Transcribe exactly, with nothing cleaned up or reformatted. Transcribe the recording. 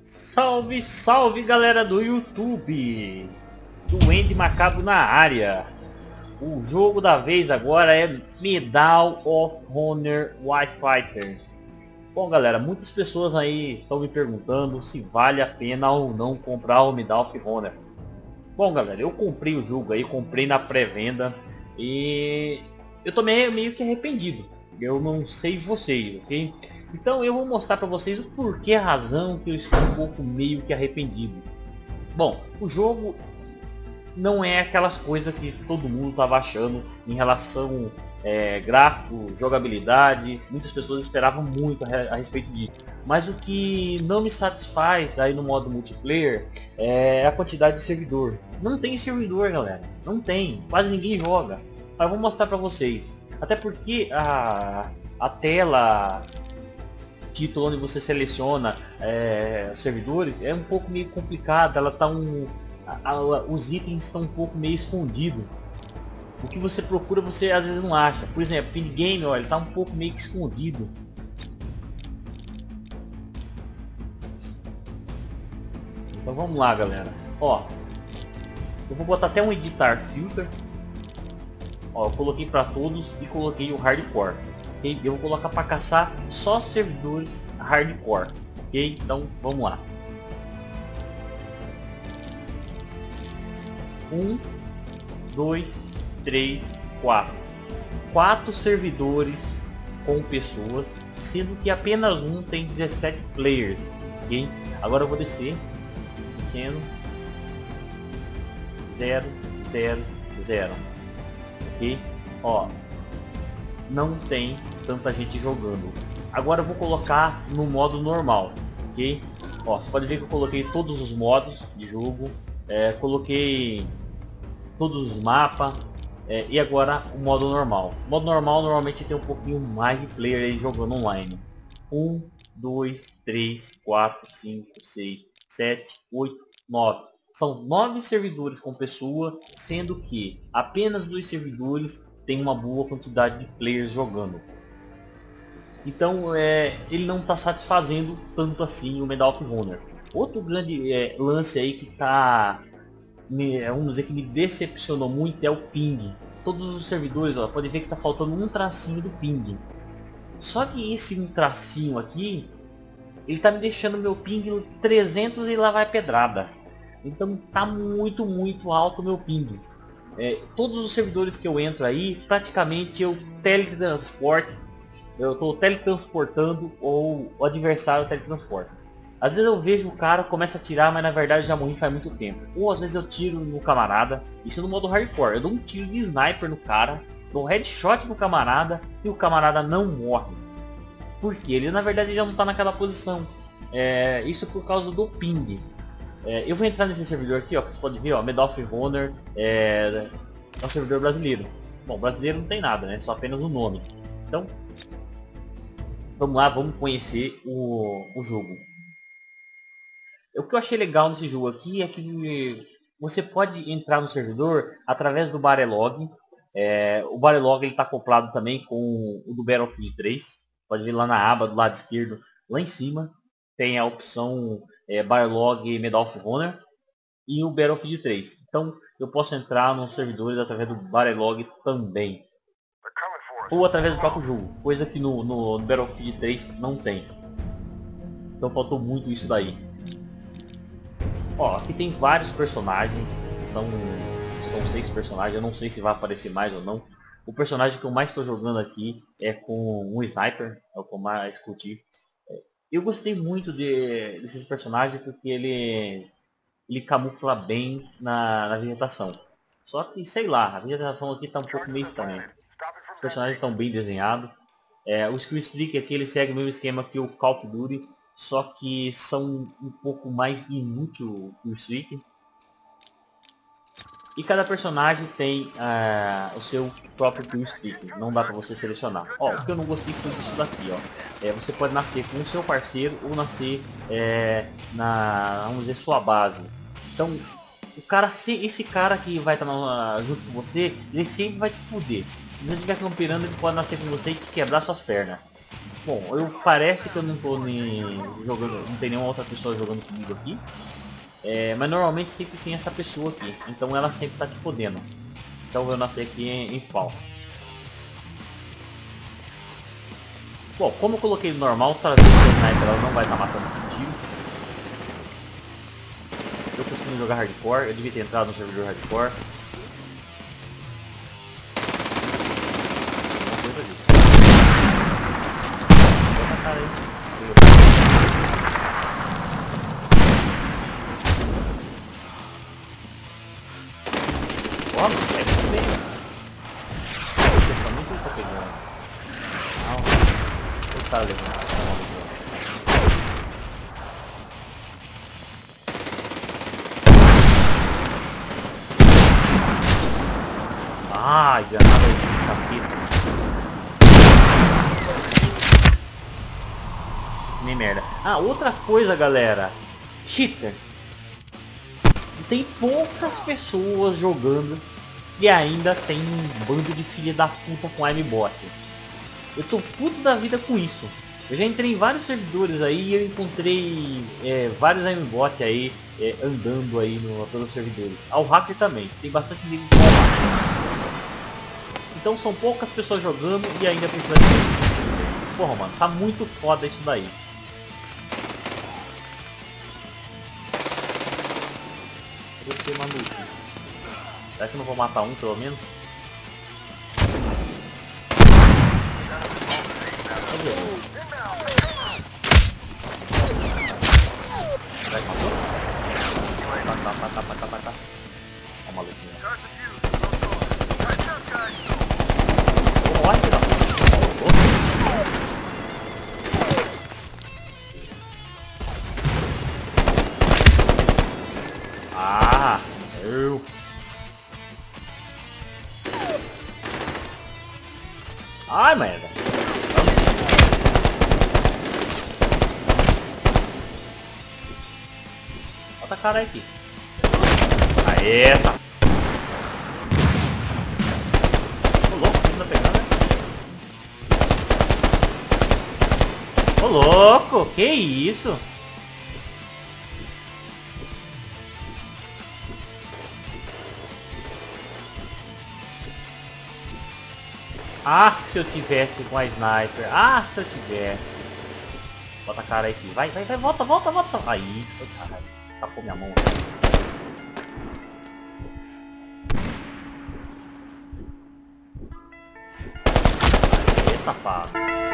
Salve, salve galera do YouTube! Duende Macabro na área. O jogo da vez agora é Medal of Honor White Fighter. Bom galera, muitas pessoas aí estão me perguntando se vale a pena ou não comprar o Medal of Honor. Bom galera, eu comprei o jogo aí, comprei na pré-venda e eu tô meio, meio que arrependido. Eu não sei vocês, ok? Então eu vou mostrar para vocês o porquê, a razão que eu estou um pouco meio que arrependido. Bom, o jogo não é aquelas coisas que todo mundo estava achando em relação é, gráfico, jogabilidade. Muitas pessoas esperavam muito a, a respeito disso. Mas o que não me satisfaz aí no modo multiplayer é a quantidade de servidor. Não tem servidor, galera. Não tem. Quase ninguém joga. Mas eu vou mostrar para vocês. Até porque a, a tela título onde você seleciona é, os servidores é um pouco meio complicada. Ela tá um a, a, os itens estão um pouco meio escondidos. O que você procura você às vezes não acha. Por exemplo, Feed Game, ó, ele tá um pouco meio que escondido. Então vamos lá galera, ó, eu vou botar até um editar filter. Ó, eu coloquei para todos e coloquei o hardcore. Okay? Eu vou colocar para caçar só servidores hardcore. Ok? Então vamos lá. Um, dois, três, quatro. Quatro servidores com pessoas, sendo que apenas um tem dezessete players. Ok? Agora eu vou descer, descendo, zero, zero, zero. Ok? Ó, não tem tanta gente jogando. Agora eu vou colocar no modo normal, ok? Ó, você pode ver que eu coloquei todos os modos de jogo, é, coloquei todos os mapas, é, e agora o modo normal. O modo normal normalmente tem um pouquinho mais de player aí jogando online. um, dois, três, quatro, cinco, seis, sete, oito, nove. São nove servidores com pessoa, sendo que apenas dois servidores tem uma boa quantidade de players jogando. Então é, ele não está satisfazendo tanto assim o Medal of Honor. Outro grande é, lance aí que tá, me, vamos dizer que me decepcionou muito é o ping. Todos os servidores, ó, pode ver que tá faltando um tracinho do ping. Só que esse um tracinho aqui, ele tá me deixando meu ping no trezentos e lá vai pedrada. Então tá muito muito alto o meu ping. É, todos os servidores que eu entro aí, praticamente eu teletransporte, eu estou teletransportando ou o adversário teletransporta. Às vezes eu vejo o cara, começa a tirar, mas na verdade já morri faz muito tempo. Ou às vezes eu tiro no camarada, isso no modo hardcore, eu dou um tiro de sniper no cara, dou um headshot no camarada e o camarada não morre. Porque ele na verdade já não está naquela posição. É, isso por causa do ping. É, eu vou entrar nesse servidor aqui, ó, que você pode ver, ó, Medal of Honor, é, é um servidor brasileiro. Bom, brasileiro não tem nada, né? Só apenas o nome. Então, vamos lá, vamos conhecer o, o jogo. O que eu achei legal nesse jogo aqui é que você pode entrar no servidor através do Barelog. É, o Barelog ele está acoplado também com o do Battlefield três. Pode ver lá na aba do lado esquerdo, lá em cima, tem a opção é, Barelog Medal of Honor e o Battlefield três. Então eu posso entrar nos servidores através do Barelog também. Ou através do próprio jogo, coisa que no, no, no Battlefield três não tem. Então faltou muito isso daí. Ó, aqui tem vários personagens, são, são seis personagens, eu não sei se vai aparecer mais ou não. O personagem que eu mais estou jogando aqui é com um sniper, é o que eu mais curti. Eu gostei muito de, desses personagens porque ele, ele camufla bem na, na vegetação. Só que, sei lá, a vegetação aqui está um pouco meio estranha. Os personagens estão bem desenhados. É, o Skill Streak aqui ele segue o mesmo esquema que o Call of Duty, só que são um pouco mais inútil o Streak. E cada personagem tem uh, o seu próprio kill streak, não dá pra você selecionar. Ó, o que eu não gostei foi disso daqui, ó. É, você pode nascer com o seu parceiro ou nascer é, na, vamos dizer, sua base. Então, o cara, se, esse cara que vai estar tá junto com você, ele sempre vai te fuder. Se você estiver camperando, ele pode nascer com você e te quebrar suas pernas. Bom, eu parece que eu não tô nem jogando, não tem nenhuma outra pessoa jogando comigo aqui. É, mas normalmente sempre tem essa pessoa aqui, então ela sempre tá te fodendo. Então eu nasci aqui em, em pau. Bom, como eu coloquei no normal, trazer o sniper ela não vai estar matando com tiro. Eu costumo jogar hardcore, eu devia ter entrado no servidor hardcore. Cara aí. Ó, é muito bem. O pensamento tá pegando. Não. Ele tá levando. Ah, granada de capeta. Nem merda. Ah, outra coisa, galera. Cheater. Tem poucas pessoas jogando e ainda tem um bando de filha da puta com aimbot. Eu tô puto da vida com isso. Eu já entrei em vários servidores aí e eu encontrei é, vários aimbot aí é, andando aí no, pelos servidores. Ao hacker também. Tem bastante nível de hacker. Então são poucas pessoas jogando e ainda precisa de... Porra, mano, tá muito foda isso daí. Você, maluco. Será que eu não vou matar um pelo menos? Cadê? Será que matou? Tá, tá, tá, tá, tá, tá, tá. Ó o maluquinho. Ó, filha da puta. Ah, eu. Ai, merda. Bota a cara aqui. Aê, essa. Ô louco, o tá pegando, né? Ô louco, que isso? Ah, se eu tivesse com a sniper. Ah, se eu tivesse. Bota a cara aí, filho. Vai, vai, vai, volta, volta, volta. Ah, isso, caralho. Escapou minha mão. Aê, safado.